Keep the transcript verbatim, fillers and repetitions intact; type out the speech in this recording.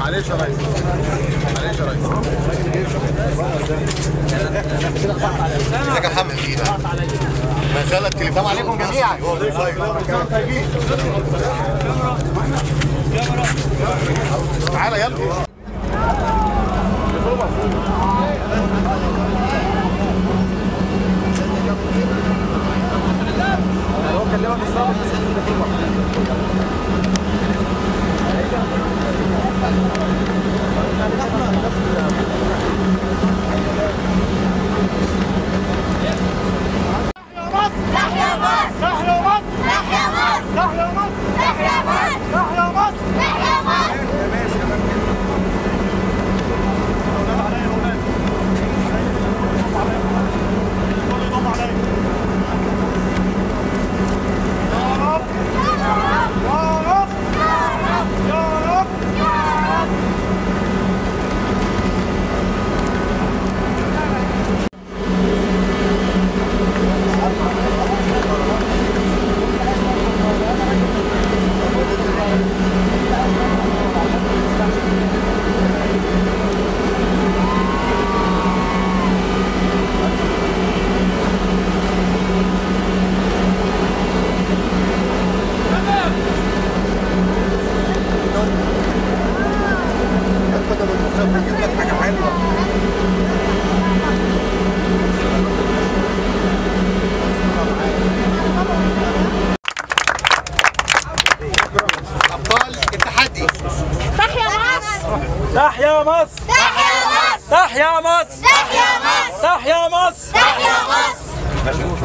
معلش يا ريس، معلش يا ريس. ازيك يا محمد؟ ما زال التليفون عليكم جميعا. تعالى يلا. هو كلمك الصاحب بس أبطال التحدي. تحيا مصر! تحيا مصر! تحيا مصر! تحيا مصر! تحيا مصر! تحيا مصر! تحيا مصر!